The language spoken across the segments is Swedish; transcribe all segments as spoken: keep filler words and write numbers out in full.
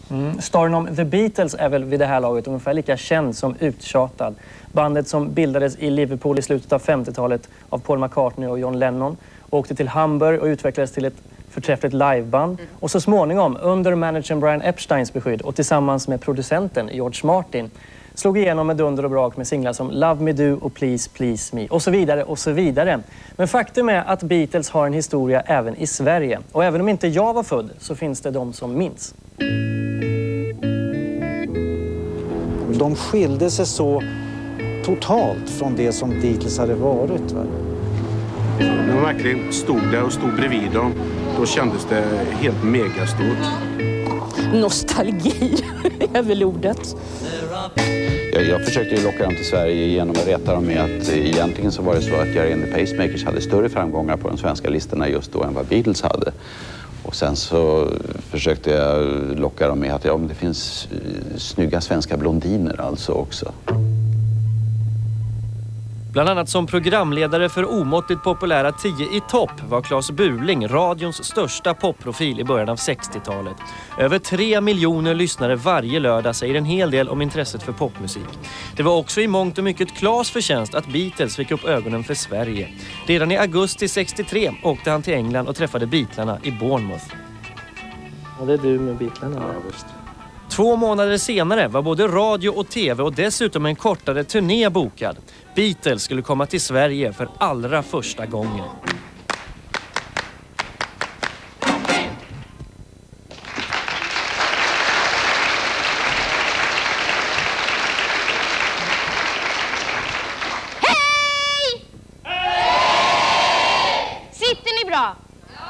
Mm. Storyn om The Beatles är väl vid det här laget ungefär lika känd som uttjatad. Bandet som bildades i Liverpool i slutet av femtiotalet av Paul McCartney och John Lennon åkte till Hamburg och utvecklades till ett förträffligt liveband. Mm. Och så småningom, under managern Brian Epsteins beskydd och tillsammans med producenten George Martin, slog igenom med dunder och brak med singlar som Love Me Do och Please Please Me och så vidare och så vidare. Men faktum är att Beatles har en historia även i Sverige. Och även om inte jag var född så finns det de som minns. De skilde sig så totalt från det som Beatles hade varit. Va? När man verkligen stod där och stod bredvid dem, då kändes det helt megastort. Nostalgi är väl ordet. Jag, jag försökte ju locka dem till Sverige genom att rätta dem med att egentligen så var det så att Gerry and the Pacemakers hade större framgångar på de svenska listorna just då än vad Beatles hade. Och sen så försökte jag locka dem med att ja, men det finns snygga svenska blondiner alltså också. Bland annat som programledare för omåttligt populära tio i topp var Claes Burling radions största popprofil i början av sextiotalet. Över tre miljoner lyssnare varje lördag säger en hel del om intresset för popmusik. Det var också i mångt och mycket Claes förtjänst att Beatles fick upp ögonen för Sverige. Redan i augusti sextiotre åkte han till England och träffade Beatlarna i Bournemouth. Och det är du med Beatlarna? Ja, visst. Två månader senare var både radio och tv och dessutom en kortare turné bokad. Beatles skulle komma till Sverige för allra första gången. Hej! Sitter ni bra?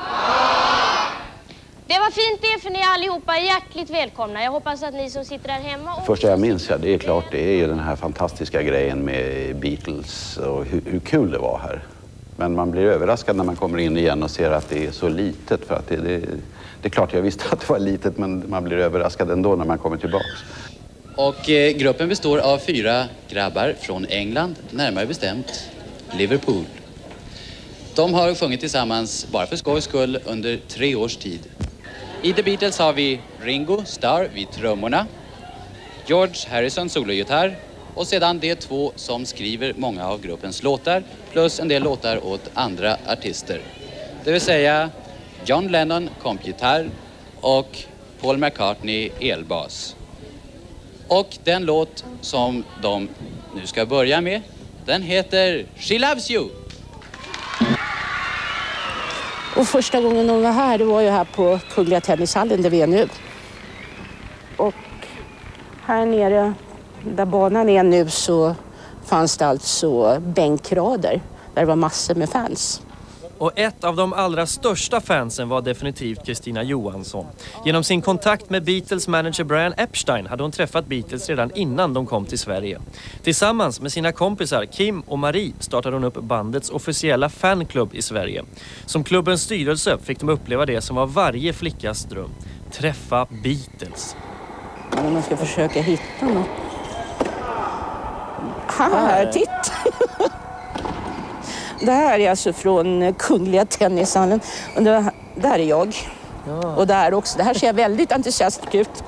Det var fint det, för ni allihopa är hjärtligt välkomna. Jag hoppas att ni som sitter där hemma... Och... Första jag minns, ja, det är klart, det är ju den här fantastiska grejen med Beatles och hur, hur kul det var här. Men man blir överraskad när man kommer in igen och ser att det är så litet. För att det, det, det är klart, jag visste att det var litet, men man blir överraskad ändå när man kommer tillbaks. Och eh, gruppen består av fyra grabbar från England, närmare bestämt Liverpool. De har sjungit tillsammans bara för skojs skull under tre års tid. I The Beatles har vi Ringo Starr vid trummorna, George Harrison sologitarr och sedan de två som skriver många av gruppens låtar plus en del låtar åt andra artister. Det vill säga John Lennon kompgitarr och Paul McCartney elbas. Och den låt som de nu ska börja med, den heter She Loves You. Och första gången de var här, det var ju här på Kungliga Tennishallen där vi är nu. Och här nere, där banan är nu, så fanns det alltså bänkrader där det var massor med fans. Och ett av de allra största fansen var definitivt Kristina Johansson. Genom sin kontakt med Beatles manager Brian Epstein hade hon träffat Beatles redan innan de kom till Sverige. Tillsammans med sina kompisar Kim och Marie startade hon upp bandets officiella fanklubb i Sverige. Som klubbens styrelse fick de uppleva det som var varje flickas dröm. Träffa Beatles. Om man ska försöka hitta något. Här, titta! Det här är alltså från Kungliga Tennishallen. Och det, där är jag. Ja. Och där också. Det här ser väldigt entusiastiskt ut.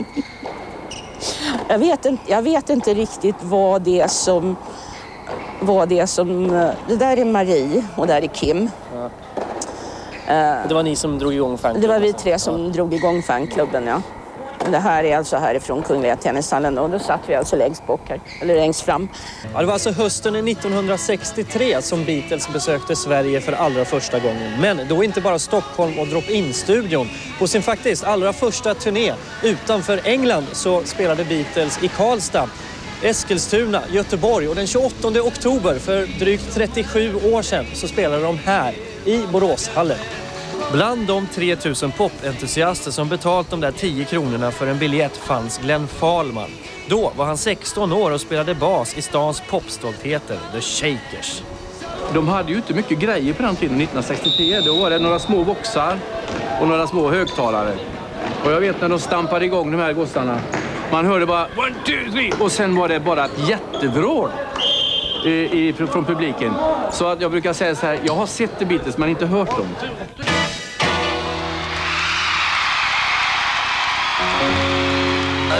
Jag vet inte, jag vet inte riktigt vad det är som... Vad det är som... Det där är Marie och där är Kim. Ja. Uh, det var ni som drog igång fanklubben? Det var vi tre som ja. drog igång fanklubben, ja. Det här är alltså härifrån Kungliga Tennishallen och då satt vi alltså längst bort här, eller längst fram. Ja, det var alltså hösten nittonhundrasextiotre som Beatles besökte Sverige för allra första gången. Men då inte bara Stockholm och Drop-In-studion. På sin faktiskt allra första turné utanför England så spelade Beatles i Karlstad, Eskilstuna, Göteborg och den tjugoåttonde oktober för drygt trettiosju år sedan så spelade de här i Boråshallen. Bland de tre tusen popentusiaster som betalt de där tio kronorna för en biljett fanns Glenn Fahlman. Då var han sexton år och spelade bas i stans popstoltheter, The Shakers. De hade ju inte mycket grejer på den tiden, nittonhundrasextiotre. Då var det några små boxar och några små högtalare. Och jag vet när de stampade igång de här gossarna. Man hörde bara one, two, three. Och sen var det bara ett jättevrål i, i, från publiken. Så att jag brukar säga så här, jag har sett The Beatles men inte hört dem.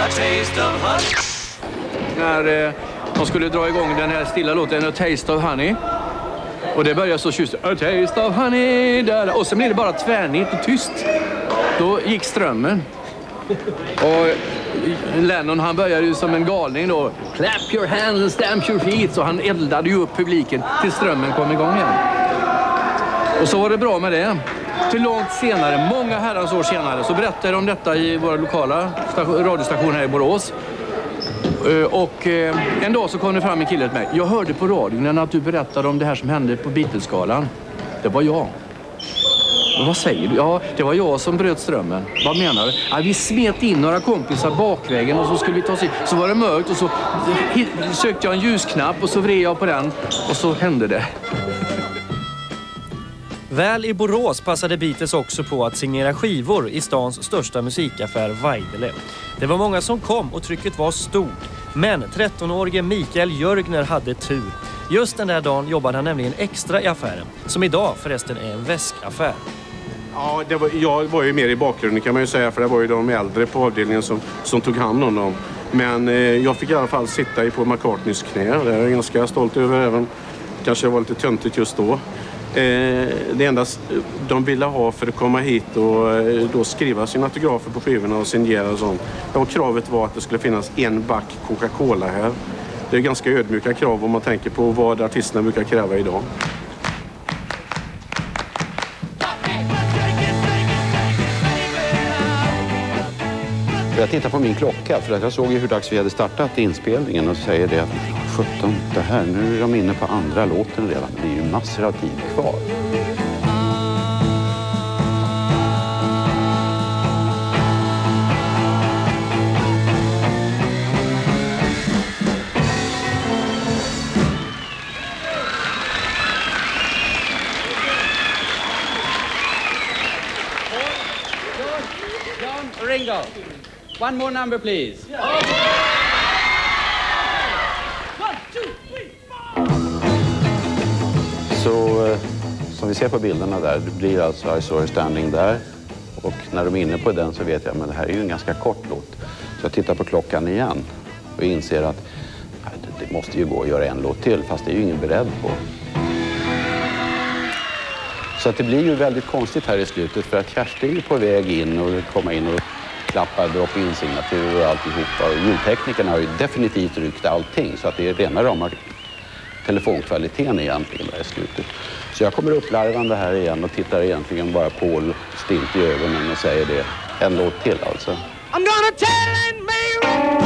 taste of honey. När eh, de skulle dra igång den här stilla låten A Taste of Honey. Och det började så tjust. A taste of honey. Där. Och sen blev det bara tvärnigt och tyst. Då gick strömmen. Och Lennon, han började ju som en galning då. Clap your hands and stamp your feet. Så han eldade ju upp publiken till strömmen kom igång igen. Och så var det bra med det. Till långt senare, många herrans år senare, så berättade de om detta i våra lokala radiostationer här i Borås. Och en dag så kom det fram en kille till mig. Jag hörde på radion att du berättade om det här som hände på Beatles-skalan. Det var jag. Men vad säger du? Ja, det var jag som bröt strömmen. Vad menar du? Ja, vi smet in några kompisar bakvägen och så skulle vi ta oss in. Så var det mörkt och så sökte jag en ljusknapp och så vred jag på den och så hände det. Väl i Borås passade Beatles också på att signera skivor i stans största musikaffär Weidele. Det var många som kom och trycket var stort. Men trettonårige Mikael Jörgner hade tur. Just den där dagen jobbade han nämligen extra i affären. Som idag förresten är en väskaffär. Ja, det var, jag var ju mer i bakgrunden kan man ju säga. För det var ju de äldre på avdelningen som, som tog hand om dem. Men eh, jag fick i alla fall sitta på McCartneys knä. Det är jag ganska stolt över, även kanske var lite töntigt just då. Eh, det enda de ville ha för att komma hit och eh, då skriva sina autografer på skivorna och signera och sånt. Och kravet var att det skulle finnas en back Coca-Cola här. Det är ganska ödmjuka krav om man tänker på vad artisterna brukar kräva idag. Jag tittar på min klocka för att jag såg ju hur dags vi hade startat inspelningen och säger det att sjutton, det här, nu är de inne på andra låten redan. Det är ju massor av tid kvar. Ringo, one more number please. Så eh, som vi ser på bilderna där, det blir alltså I saw her standing där. Och när de är inne på den så vet jag, men det här är ju en ganska kort låt. Så jag tittar på klockan igen och inser att ja, det, det måste ju gå att göra en låt till, fast det är ju ingen beredd på. Så att det blir ju väldigt konstigt här i slutet för att Kersti är ju på väg in och komma in och klappa drop-in-signatur och alltihopa. Och ljudteknikerna har ju definitivt ryckt allting så att det är rena rama telefonkvaliteten egentligen där i slutet. Så jag kommer upplarvande här igen och tittar egentligen bara Paul stilt i ögonen och säger det. En låt till alltså. I'm gonna tell me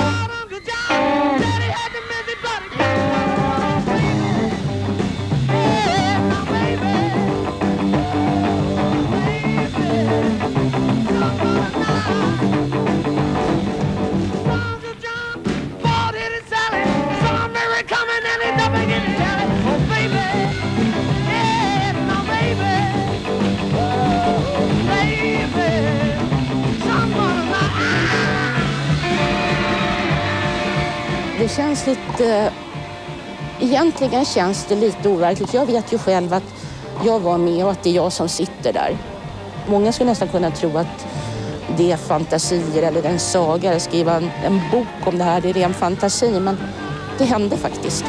Det känns lite... Egentligen känns det lite overkligt. Jag vet ju själv att jag var med och att det är jag som sitter där. Många skulle nästan kunna tro att det är fantasier eller en saga eller skriva en, en bok om det här. Det är ren fantasi, men det hände faktiskt.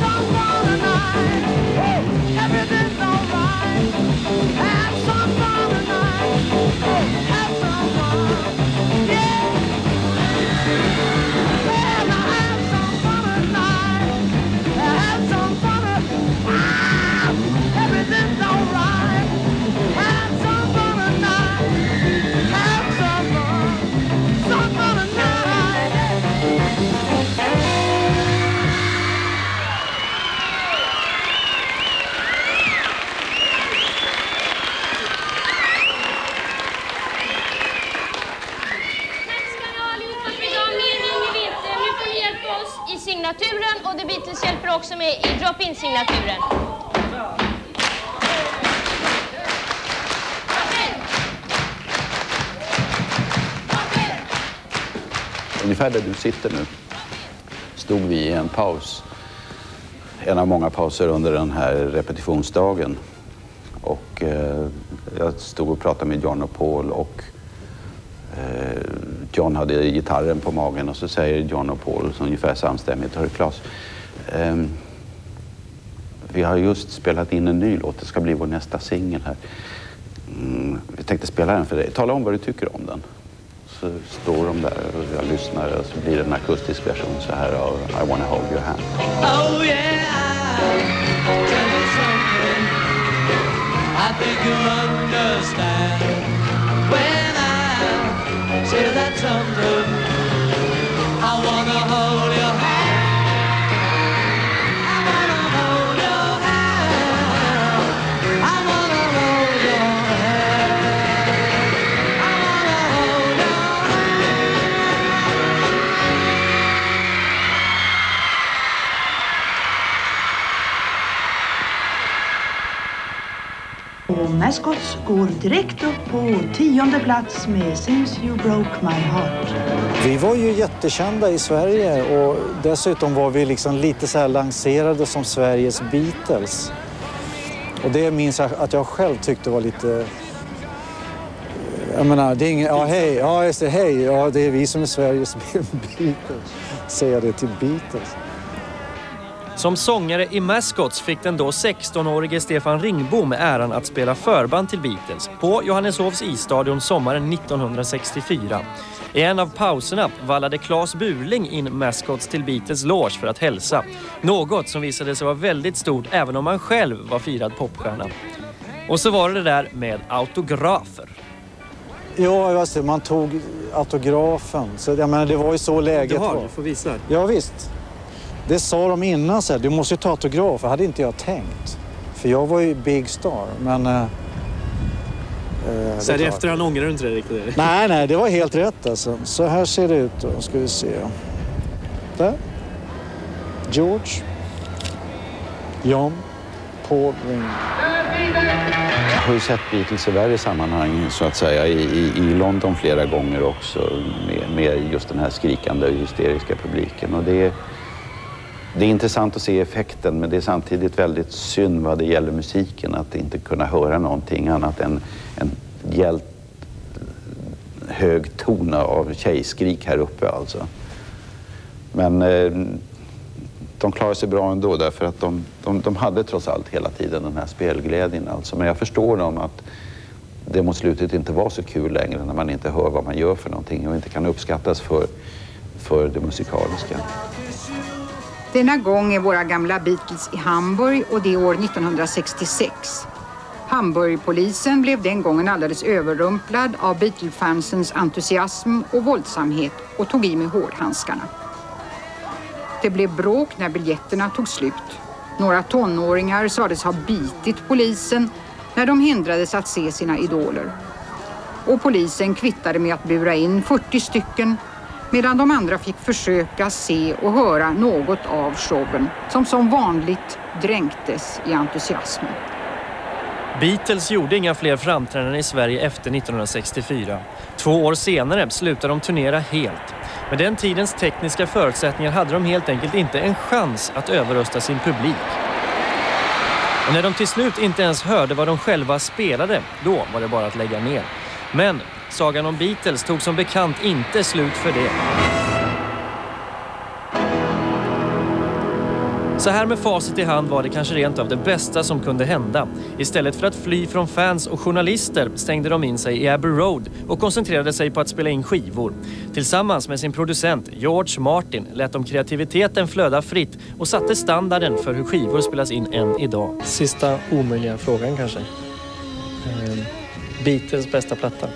Signaturen och The Beatles hjälper också med i drop-in-signaturen. Ungefär där du sitter nu stod vi i en paus. En av många pauser under den här repetitionsdagen. Och eh, jag stod och pratade med John och Paul och eh, John hade gitarren på magen och så säger John och Paul så ungefär samstämmigt: hörru Claes, um, vi har just spelat in en ny låt, det ska bli vår nästa singel här. Mm, vi tänkte spela den för dig. Tala om vad du tycker om den. Så står de där och jag lyssnar och så blir det en akustisk version så här av I wanna hold your hand. Oh yeah, tell me something I think you'll understand when I say that something I wanna hold your hand. I wanna hold your hand. I wanna hold your hand. I wanna hold your hand. Och Mascots går direkt upp på tionde plats med Since You Broke My Heart. Vi var ju jättekända i Sverige och dessutom var vi liksom lite så här lanserade som Sveriges Beatles. Och det minns jag att jag själv tyckte var lite... Jag menar, det är ingen... Ja, hej, ja, just det, hej, ja, det är vi som är Sveriges Beatles. Säger det till Beatles. Som sångare i Mascots fick den då sexton-årige Stefan Ringbom äran att spela förband till Beatles på Johanneshovs isstadion sommaren nittonhundrasextiofyra. I en av pauserna vallade Claes Burling in Mascots till Beatles loge för att hälsa. Något som visade sig vara väldigt stort även om han själv var firad popstjärna. Och så var det det där med autografer. Ja, jag ser, man tog autografen. Så jag menar, det var ju så läget du har, var. Du får visa. Ja, visst. Det sa de innan så här, du måste ju ta autograf. Det hade inte jag tänkt. För jag var ju big star, men... Eh, så här i efterhand ångrar du inte det riktigt? Nej, nej, det var helt rätt alltså. Så här ser det ut då, ska vi se. Där. George. John. Paul Ringo. Jag har ju sett Beatles i värre sammanhang så att säga i, i, i London flera gånger också med, med just den här skrikande och hysteriska publiken. Och det är, det är intressant att se effekten, men det är samtidigt väldigt synd vad det gäller musiken att inte kunna höra någonting annat än en hjält hög ton av tjejskrik här uppe alltså. Men eh, de klarar sig bra ändå därför att de, de, de hade trots allt hela tiden den här spelglädjen alltså. Men jag förstår dem att det mot slutet inte var så kul längre när man inte hör vad man gör för någonting och inte kan uppskattas för, för det musikaliska. Denna gång är våra gamla Beatles i Hamburg och det är år nittonhundrasextiosex. Hamburgpolisen blev den gången alldeles överrumplad av Beatles-fansens entusiasm och våldsamhet och tog i med hårdhandskarna. Det blev bråk när biljetterna tog slut. Några tonåringar sades ha bitit polisen när de hindrades att se sina idoler. Och polisen kvittade med att bura in fyrtio stycken medan de andra fick försöka se och höra något av showen som som vanligt dränktes i entusiasmen. Beatles gjorde inga fler framträdanden i Sverige efter nittonhundrasextiofyra. Två år senare slutade de turnera helt. Med den tidens tekniska förutsättningar hade de helt enkelt inte en chans att överrösta sin publik. Och när de till slut inte ens hörde vad de själva spelade, då var det bara att lägga ner. Men sagan om Beatles tog som bekant inte slut för det. Så här med facit i hand var det kanske rent av det bästa som kunde hända. Istället för att fly från fans och journalister stängde de in sig i Abbey Road och koncentrerade sig på att spela in skivor. Tillsammans med sin producent George Martin lät de kreativiteten flöda fritt och satte standarden för hur skivor spelas in än idag. Sista omöjliga frågan kanske. Eh, Beatles bästa platta.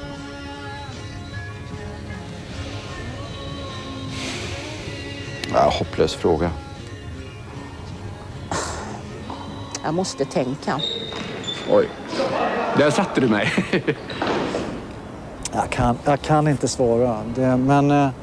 Ja, hopplös fråga. Jag måste tänka. Oj, där satte du mig. jag, kan, jag kan inte svara. Det, men eh,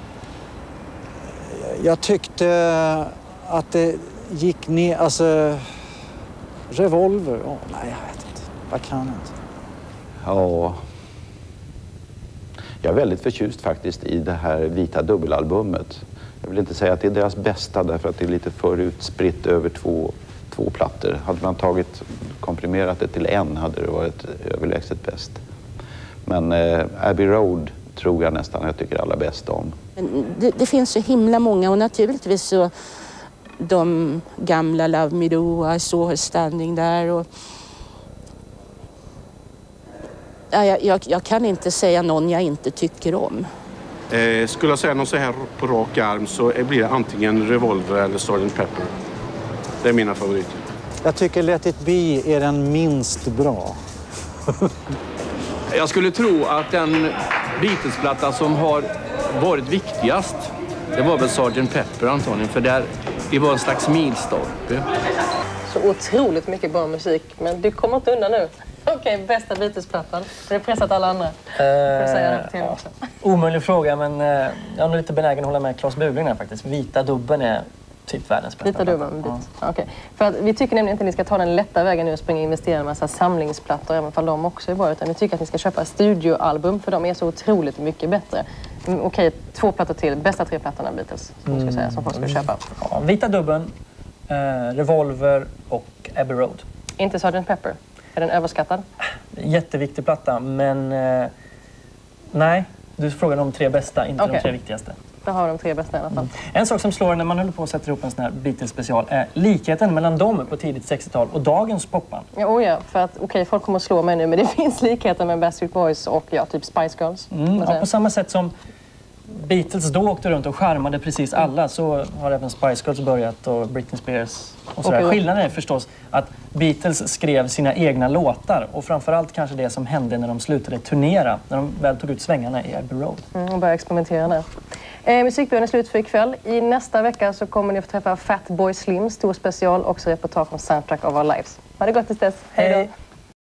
jag tyckte att det gick ner, alltså Revolver, oh, nej jag vet inte. Jag kan inte. Ja, jag är väldigt förtjust faktiskt i det här vita dubbelalbumet. Jag vill inte säga att det är deras bästa därför att det är lite för utspritt över två två plattor. Hade man tagit komprimerat det till en hade det varit överlägset bäst. Men eh, Abbey Road tror jag nästan jag tycker allra bäst om. Det, det finns så himla många och naturligtvis så de gamla Love Me Do, I Saw Her Standing There och ja, jag, jag, jag kan inte säga någon jag inte tycker om. Eh, skulle jag säga någon så här på rak arm så blir det antingen Revolver eller sergeant Pepper. Det är mina favoriter. Jag tycker Let It Be är den minst bra. Jag skulle tro att den Beatles-platta som har varit viktigast, det var väl sergeant Pepper antagligen, för där det var en slags milstolpe. Så otroligt mycket bra musik, men du kommer inte undan nu. Okej, okay, bästa Beatles-plattan. Det har pressat alla andra. Får du säga det på T V också? Omöjlig fråga, men jag är nog lite benägen att hålla med Claes Buling här faktiskt. Vita dubben är typ världens bästa. Vita dubben, en bit. Ja. Okay. För att vi tycker nämligen inte att ni ska ta den lätta vägen nu och springa och investera i en massa samlingsplattor, även om de också är bra, utan vi tycker att ni ska köpa studioalbum, för de är så otroligt mycket bättre. Okej, okay, två plattor till. Bästa tre plattorna Beatles, som, mm. ska säga, som folk ska köpa. Ja, Vita dubben, eh, Revolver och Abbey Road. Inte sergeant Pepper. Är den överskattad? Jätteviktig platta, men eh, nej, du frågar de tre bästa, inte okay. de tre viktigaste. Då har de tre bästa i alla fall. Mm. En sak som slår när man håller på att sätta ihop en sån här Beatles-special är likheten mellan dem på tidigt sextiotal och dagens popband. Ja, oh ja, för att okej, okay, folk kommer att slå mig nu, men det finns likheter med Backstreet Boys och ja, typ Spice Girls. Mm, ja, på samma sätt som Beatles då åkte runt och charmade precis alla, så har även Spice Girls börjat och Britney Spears och sådär. Okay. Skillnaden är förstås att Beatles skrev sina egna låtar och framförallt kanske det som hände när de slutade turnera, när de väl tog ut svängarna i Abbey Road. Mm, och började experimentera där. Eh, Musikbyrån är slut för ikväll. I nästa vecka så kommer ni att få träffa Fatboy Slim, stor special, också reportage om Soundtrack of Our Lives. Ha det gott tills dess. Hej då!